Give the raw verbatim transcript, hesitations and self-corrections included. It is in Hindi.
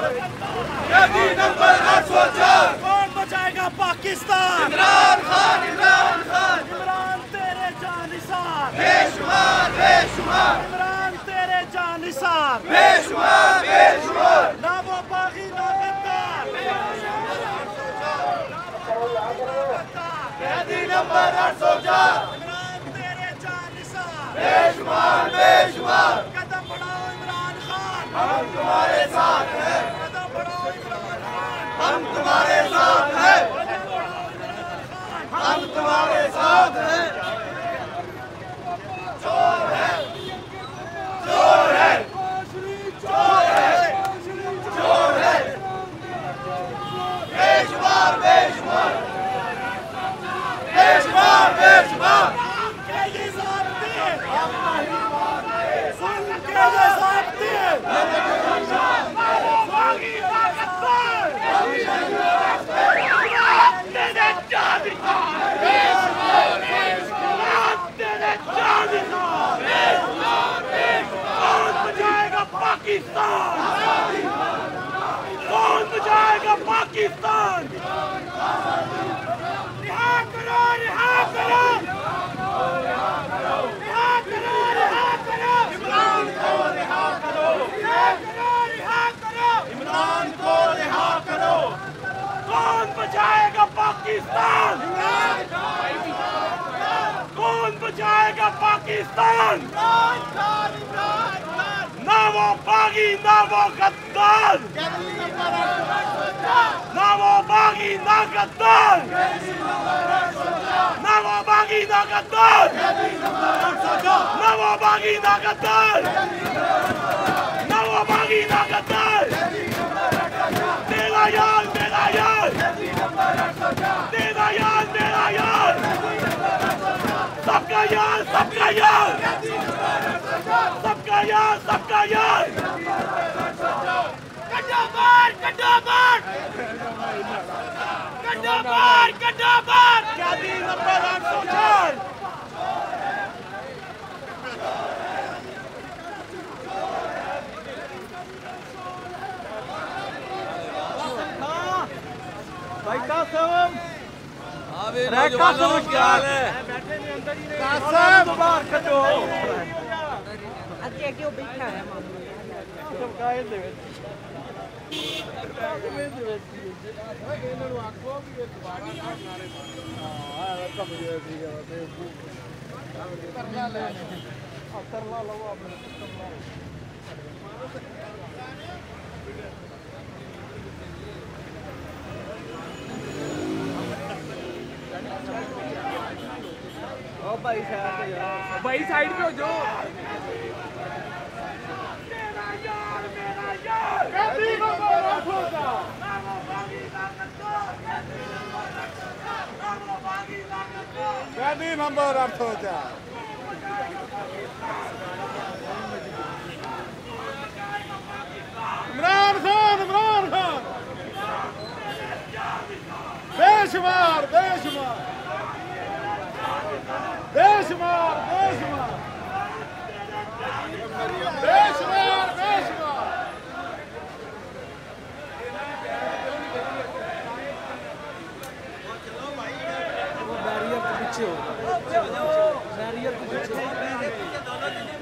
कैदी नंबर आठ सौ चार। कौन बचाएगा पाकिस्तान? इमरान खान, इमरान खान। इमरान तेरे जानिसार, बेशुमार बेशुमार। इमरान तेरे जानिसार, बेशुमार बेशुमार। ना वो बागी ना गद्दार। कैदी नंबर आठ सौ चार। इमरान तेरे जानिसार, बेशुमार बेशुमार। कदम बढ़ाओ इमरान खान, हम तुम्हारे साथ हैं। कदम बढ़ाओ इमरान खान, हम तुम्हारे साथ हैं। कदम बढ़ाओ इमरान खान। हम तुम्हारे साथ हैं। चोर है, चोर है, चोर है, चोर है। बेशुमार बेशुमार, बेशुमार बेशुमार। के ये ज़ाब्ते, सुन के ये ज़ाब्ते, बागी ना गद्दार। इमरान तेरे जानिसार, इमरान तेरे जानिसार। कौन बचाएगा पाकिस्तान? कौन बचाएगा पाकिस्तान? रिहा करो, रिहा करो, रिहा करो, रिहा करो। इमरान को रिहा करो, रिहा करो, रिहा करो। इमरान को रिहा करो। कौन बचाएगा पाकिस्तान? कौन बचाएगा पाकिस्तान? ना वो बागी ना वो गद्दार, ना वो बागी ना गद्दार, ना वो बागी ना गद्दार, ना वो बागी ना गद्दार, ना वो बागी ना गद्दार। मेरा यार मेरा यार, मेरा यार मेरा यार, सबका यार सबका यार, सबका यार सबका यार। कड्डा मार कड्डा मार, कड्डा मार कड्डा मार। कैदी नंबर आठ सौ चार। भाई कासम, नौजवानों क्या हाल है? कासम बाहर कटो। ਅੱਗੇ ਅੱਗੇ ਉਹ ਬੈਠਾ ਹੈ ਮਾਮੂ ਸਰਕਾਰ ਦੇ ਵਿੱਚ ਇਹਨਾਂ ਨੂੰ ਆਖੋ ਵੀ ਇਹ ਦੁਬਾਰਾ ਨਾ ਨਾਰੇ ਹਾਂ ਕੰਮ ਜੇ ਠੀਕ ਹੈ ਤੇ ਕਰਨਾ ਲੈ ਆ ਕਰਨਾ ਲਓ ਆਪਣੇ ਕਰਨਾ। ओ भाई साइड पे जाओ, भाई साइड पे हो जाओ। मेरा यार मेरा यार, कैदी नंबर आठ सौ चार। ना वो बागी ना गद्दार, कैदी नंबर आठ सौ चार, ना वो बागी ना गद्दार। कैदी नंबर आठ सौ चार। इमरान खान, इमरान खान। बेशुमार बेशुमार, बेशुमार बेशुमार, बेशुमार बेशुमार। बैरियर के पीछे हो, बैरियर के पीछे।